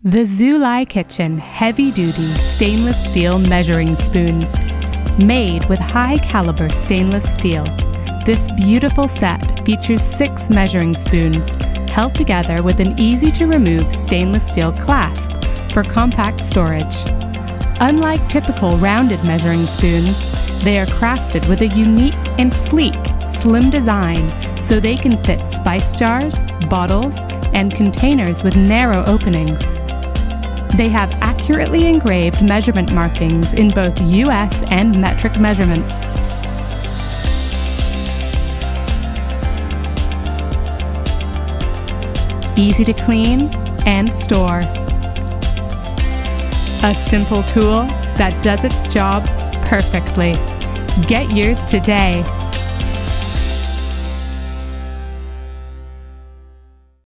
The Zulai Kitchen heavy-duty stainless steel measuring spoons. Made with high-caliber stainless steel, this beautiful set features 6 measuring spoons held together with an easy-to-remove stainless steel clasp for compact storage. Unlike typical rounded measuring spoons, they are crafted with a unique and sleek, slim design so they can fit spice jars, bottles, and containers with narrow openings. They have accurately engraved measurement markings in both US and metric measurements. Easy to clean and store. A simple tool that does its job perfectly. Get yours today.